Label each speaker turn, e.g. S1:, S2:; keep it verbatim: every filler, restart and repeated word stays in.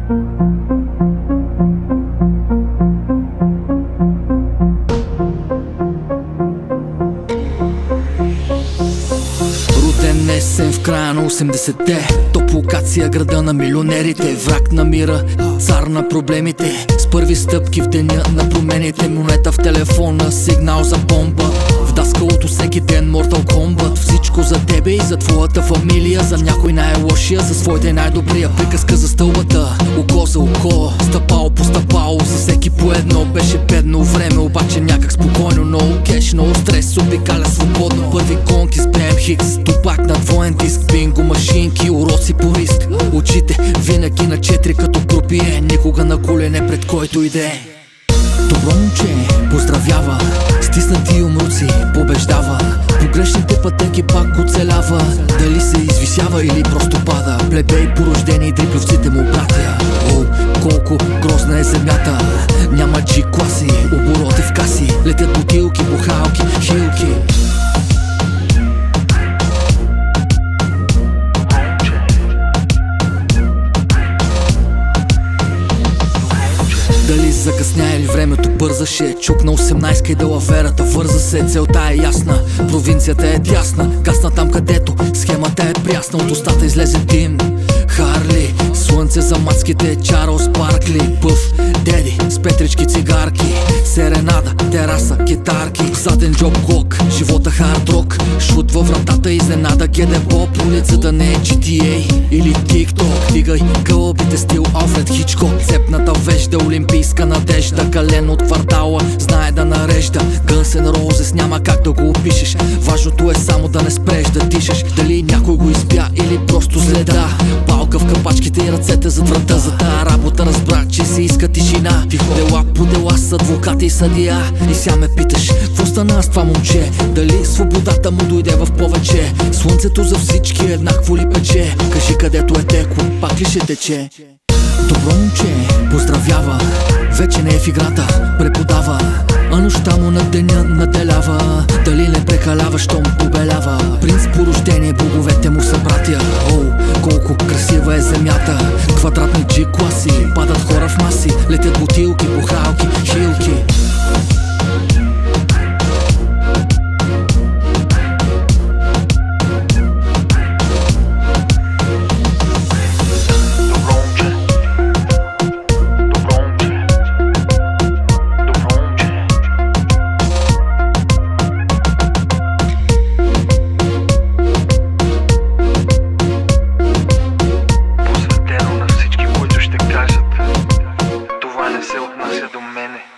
S1: Роден есен в края на осемдесетте, топ локация, града на милионерите, враг на мира, цар на проблемите. С първи стъпки в деня на промените, монета в телефона, сигнал за бомба. В даскалото всеки ден Mortal Kombat. Всичко за тебе и за твоята фамилия, за някой най-лошия, за своите най-добрия. Приказка за стълбата, око за око, стъпало по стъпало, за всеки по едно. Беше бедно време, обаче някак спокойно. Много кеш, много стрес, обикаля свободно. Първи конки с Б М Хикс, тупак на двоен диск, бинго машинки, уроци по риск. Очите винаги на четири като крупие, никога на колене пред който иде. Добро момче, поздравява, стиснати умруци, побеждава. Погрешните пътеки пак оцелява. Дали се извисява или просто пада, плебей порождени и дриплювците му братя. О, колко грозна е земята, няма G-класи, обороти в каси, летят бутилки, бухалки, хилки. Дали закъсня или времето бързаше, чук на осемнайсет и далаверата върза се. Целта е ясна, провинцията е дясна, гасна там където схемата е прясна. От устата излезе дим, Харли, слънце за мацките, Чарлз Баркли. Пъв, деди, с петрички цигарки, серенада, тераса, китарки, заден джоб глок, живота хард рок. Шут във вратата, изненада, геден поп. Улицата не е Джи Ти Ей или TikTok. Дигай гълъбите, стил Алфред Хичкок. Цепната вежда, олимпийска надежда, кален от квартала, знае да нарежда. Guns N' Roses, няма как да го опишеш. Важното е само да не спреш да дишаш. Дали някой го избя или просто следа. Палка в капачките и ръцете зад врата. За тая работа разбрах, че се иска тишина. Дела по дела с адвокати и съдия. И сега ме питаш, какво стана с това момче? Дали свободата му дойде в повече? Слънцето за всички еднакво ли пече? Кажи където е текло, пак ли ще тече? Добро момче, поздравява, вече не е в играта, преподава. А нощта му на деня наделява. Дали не прекалява, щом побелява. Принц по рождение, боговете му са братя. О, колко красива е земята. Квадратни G-класи, падат хора в маси, летят бутилки, бухалки, хилки.
S2: Това не се отнася до мене.